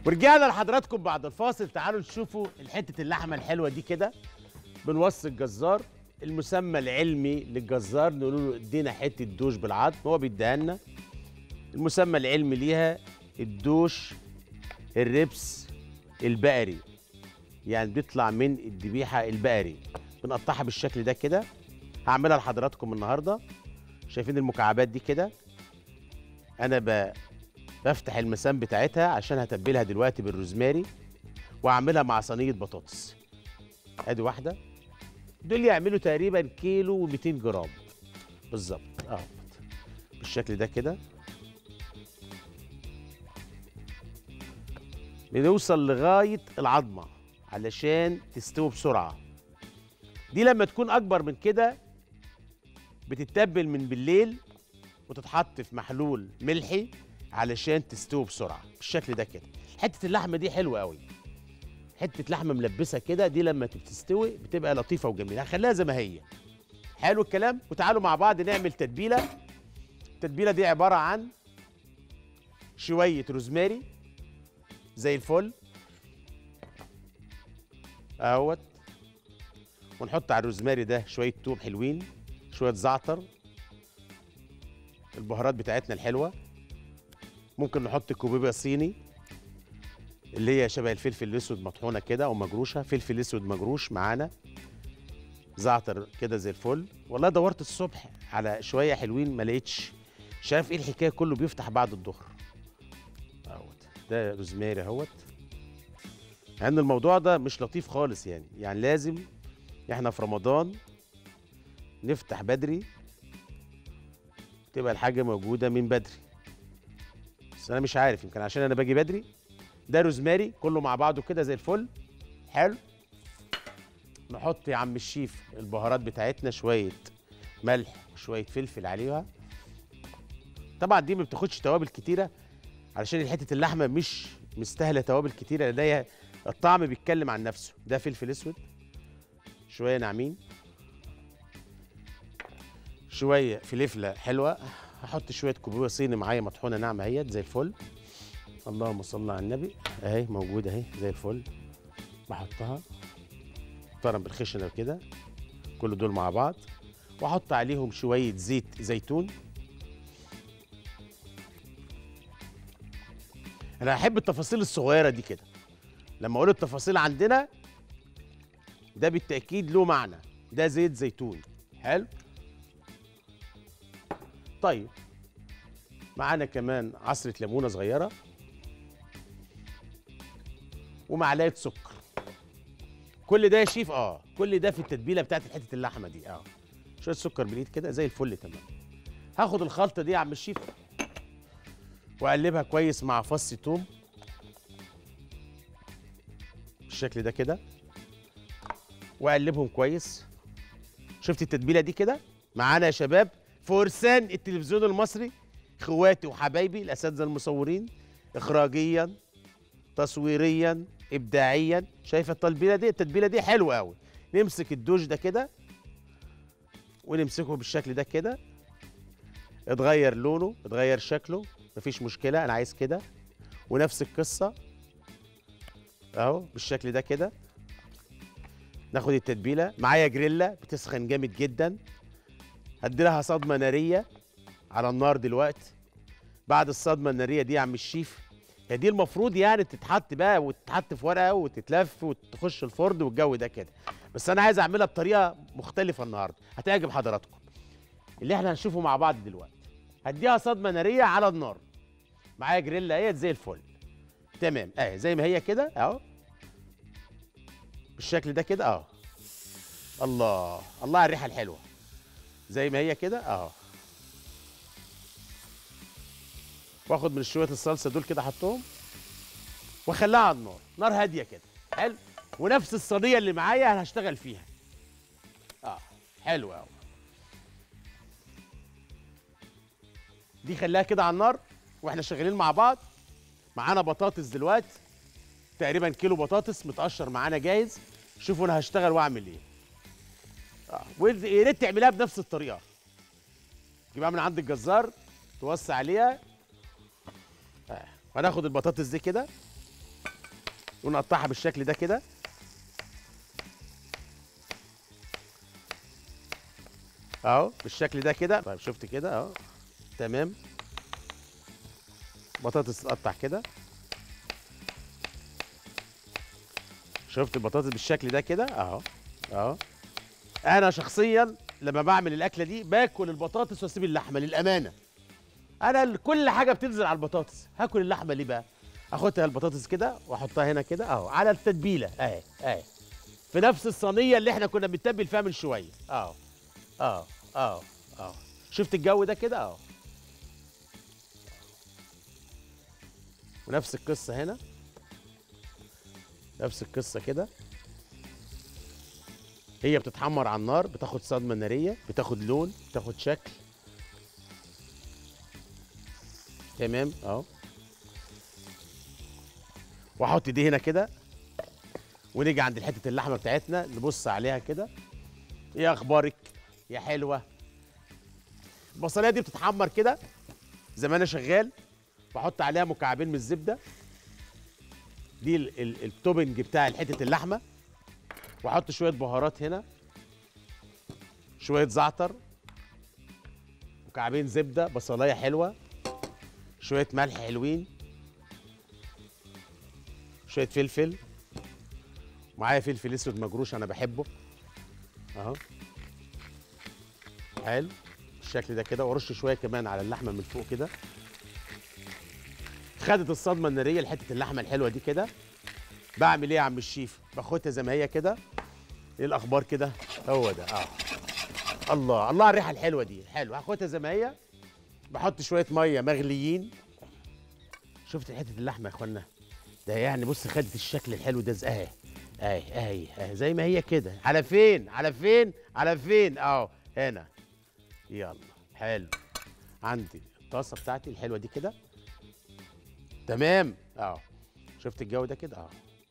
ورجعنا لحضراتكم بعد الفاصل. تعالوا نشوفوا حته اللحمه الحلوه دي كده. بنوصي الجزار، المسمى العلمي للجزار نقول له ادينا حته دوش بالعظم، هو بيديها لنا. المسمى العلمي ليها الدوش الربس البقري، يعني بيطلع من الذبيحه البقري. بنقطعها بالشكل ده كده. هعملها لحضراتكم النهارده. شايفين المكعبات دي كده؟ انا بفتح المسام بتاعتها عشان هتبلها دلوقتي بالروزماري واعملها مع صينيه بطاطس. ادي واحده، دول يعملوا تقريبا كيلو و200 جرام بالظبط. بالشكل ده كده بنوصل لغايه العظمه علشان تستوي بسرعه. دي لما تكون اكبر من كده بتتبل من بالليل وتتحط في محلول ملحي علشان تستوي بسرعه بالشكل ده كده. حته اللحمه دي حلوه قوي، حته لحمه ملبسه كده، دي لما بتستوي بتبقى لطيفه وجميله. هخليها زي ما هي. حلو الكلام. وتعالوا مع بعض نعمل تتبيله. التتبيله دي عباره عن شويه روزماري زي الفل اهوت، ونحط على الروزماري ده شويه توم حلوين، شويه زعتر، البهارات بتاعتنا الحلوه. ممكن نحط كوبيبه صيني اللي هي شبه الفلفل الاسود مطحونه كده او مجروشه، فلفل اسود مجروش معانا، زعتر كده زي الفل. والله دورت الصبح على شويه حلوين ما لقيتش، مش عارف ايه الحكايه، كله بيفتح بعد الظهر اهوت. ده روزماري اهوت. لان الموضوع ده مش لطيف خالص، يعني لازم احنا في رمضان نفتح بدري، تبقى الحاجه موجوده من بدري. بس انا مش عارف، يمكن عشان انا باجي بدري. ده روزماري كله مع بعضه كده زي الفل. حلو. نحط يا عم الشيف البهارات بتاعتنا، شويه ملح وشويه فلفل عليها. طبعا دي ما بتاخدش توابل كتيره علشان حته اللحمه مش مستاهله توابل كتيره، لان هي الطعم بيتكلم عن نفسه. ده فلفل اسود شويه ناعمين، شويه فلفله حلوه. هحط شويه كوبيبه صيني معايا مطحونه ناعمه اهيت زي الفل. اللهم صل على النبي. اهي موجوده اهي زي الفل. بحطها محترم بالخشنه كده، كل دول مع بعض. واحط عليهم شويه زيت زيتون. انا احب التفاصيل الصغيره دي كده. لما اقول التفاصيل عندنا ده بالتاكيد له معنى. ده زيت زيتون. حلو. طيب معانا كمان عصره ليمونه صغيره ومعلقه سكر. كل ده يا شيف كل ده في التتبيله بتاعت حته اللحمه دي. شويه سكر بالايد كده زي الفل. تمام. هاخد الخلطه دي يا عم الشيف واقلبها كويس مع فص توم بالشكل ده كده، واقلبهم كويس. شفت التتبيله دي كده؟ معانا يا شباب فرسان التلفزيون المصري، اخواتي وحبايبي الاساتذه المصورين، اخراجيا تصويريا ابداعيا. شايفه التتبيله دي حلوه قوي. نمسك الدوش ده كده ونمسكه بالشكل ده كده. اتغير لونه اتغير شكله مفيش مشكله، انا عايز كده. ونفس القصه اهو بالشكل ده كده. ناخد التتبيله معايا جريلا بتسخن جامد جدا، هدي لها صدمه ناريه على النار دلوقتي. بعد الصدمه الناريه دي يا عم الشيف، هي دي المفروض يعني تتحط بقى وتتحط في ورقه وتتلف وتخش الفرن والجو ده كده. بس انا عايز اعملها بطريقه مختلفه النهارده هتعجب حضراتكم، اللي احنا هنشوفه مع بعض دلوقتي. هديها صدمه ناريه على النار. معايا جريلا اهي زي الفل. تمام اهي زي ما هي كده اهو بالشكل ده كده الله الله على الريحه الحلوه. زي ما هي كده واخد من شويه الصلصه دول كده احطهم واخليها على النار، نار هاديه كده. حلو. ونفس الصينيه اللي معايا انا هشتغل فيها. حلو قوي. دي خليها كده على النار واحنا شغالين مع بعض. معانا بطاطس دلوقتي، تقريبا كيلو بطاطس متقشر معانا جاهز. شوفوا انا هشتغل واعمل ايه. ويا ريت تعملها بنفس الطريقه. تجيبها من عند الجزار توسع عليها. وهناخد البطاطس دي كده ونقطعها بالشكل ده كده. اهو بالشكل ده كده. طيب شفت كده اهو. تمام. بطاطس تتقطع كده. شفت البطاطس بالشكل ده كده اهو. اهو. انا شخصيا لما بعمل الاكله دي باكل البطاطس واسيب اللحمه للامانه. انا كل حاجه بتنزل على البطاطس، هاكل اللحمه ليه بقى؟ اخدها البطاطس كده واحطها هنا كده اهو على التتبيله اهي اهي، في نفس الصينيه اللي احنا كنا بنتبل فيها من شويه اهو اهو اهو اهو. شفت الجو ده كده اهو. ونفس القصه هنا، نفس القصه كده. هي بتتحمر على النار، بتاخد صدمه ناريه، بتاخد لون، بتاخد شكل. تمام اهو. واحط دي هنا كده، ونيجي عند حته اللحمه بتاعتنا نبص عليها كده. ايه اخبارك يا حلوه؟ البصليه دي بتتحمر كده زي ما انا شغال. بحط عليها مكعبين من الزبده، دي التوبنج بتاع حته اللحمه. واحط شويه بهارات هنا، شويه زعتر، مكعبين زبده، بصلايه حلوه، شويه ملح حلوين، شويه فلفل، معايا فلفل اسود مجروش انا بحبه اهو. حلو بالشكل ده كده. وارش شويه كمان على اللحمه من فوق كده. خدت الصدمه الناريه لحته اللحمه الحلوه دي كده. بعمل ايه يا عم الشيف؟ باخدها زي ما هي كده. ايه الاخبار كده؟ هو ده اه. الله الله على الريحه الحلوه دي. حلو. هاخدها زي ما هي. بحط شويه ميه مغليين. شفت حته اللحمه يا اخوانا؟ ده يعني بص خدت الشكل الحلو ده اهي اهي اهي اهي زي ما هي كده. على فين؟ على فين؟ على فين؟ اهو هنا. يلا حلو. عندي الطاسه بتاعتي الحلوه دي كده. تمام اهو. شفت الجو ده كده اهو.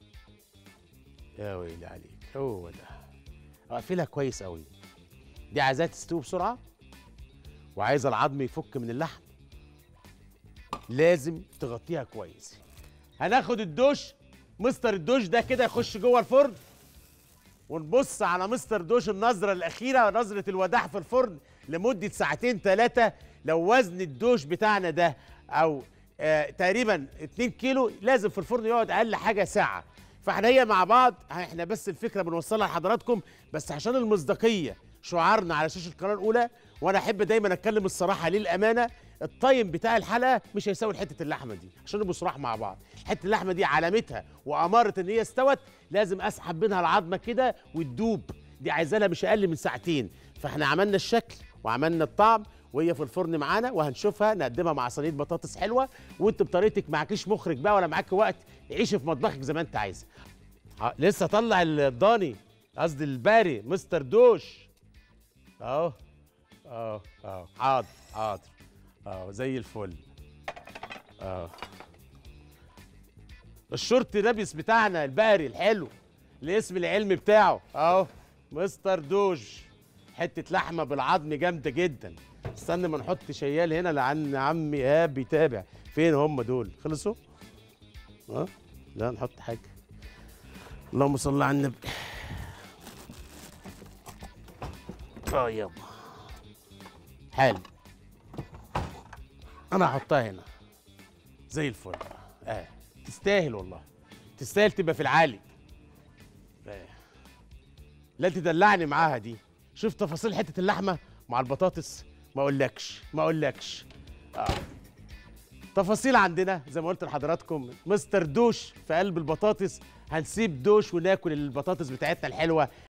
يا ويلي عليك. هو ده. اقفلها كويس قوي. دي عايزاها تستوي بسرعه، وعايزه العظم يفك من اللحم. لازم تغطيها كويس. هناخد الدوش، مستر الدوش ده كده يخش جوه الفرن، ونبص على مستر دوش النظره الاخيره، نظره الوداع في الفرن لمده ساعتين ثلاثه. لو وزن الدوش بتاعنا ده او تقريبا 2 كيلو، لازم في الفرن يقعد اقل حاجه ساعه. فاحنا هي مع بعض، احنا بس الفكره بنوصلها لحضراتكم بس عشان المصداقيه، شعارنا على شاشه القناه الاولى. وانا احب دايما اتكلم الصراحه للامانه. الطيم بتاع الحلقه مش هيساوي حته اللحمه دي، عشان نبقى صراحه مع بعض. حته اللحمه دي علامتها واماره ان هي استوت، لازم اسحب منها العظمه كده وتدوب. دي عايزه لها مش اقل من ساعتين. فاحنا عملنا الشكل وعملنا الطعم، وهي في الفرن معانا وهنشوفها نقدمها مع صينيه بطاطس حلوه. وانت بطريقتك، معكيش مخرج بقى ولا معاك وقت، عيشي في مطبخك زي ما انت عايزه. لسه طلع الضاني، قصدي الباري مستر دوش اهو اهو اهو. حاضر حاضر اهو زي الفل اهو. الشورت لابس بتاعنا الباري الحلو، الاسم العلمي بتاعه اهو مستر دوش. حته لحمه بالعظم جامده جدا. استنى ما نحط شيال هنا لعن عمي ايهاب بيتابع. فين هم دول؟ خلصوا؟ اه لا نحط حاجه. اللهم صل على النبي. يابا حلو. انا هحطها هنا زي الفل. تستاهل والله، تستاهل تبقى في العالي. لا تدلعني معاها دي. شوف تفاصيل حته اللحمه مع البطاطس، ما اقولكش ما اقولكش. تفاصيل عندنا زي ما قلت لحضراتكم. مستر دوش في قلب البطاطس. هنسيب دوش وناكل البطاطس بتاعتنا الحلوه.